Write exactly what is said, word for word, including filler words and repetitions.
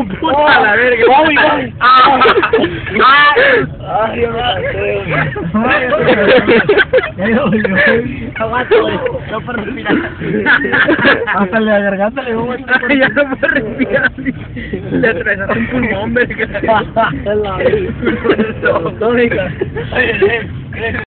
puta la verga! ¡Ay, ay! ¡Ay, yo me cansé! Aguanta, no puedo respirar. Hasta la garganta le voy a Ya no puedo respirar. Le atravesaste un pulmón, verga. Es la vida.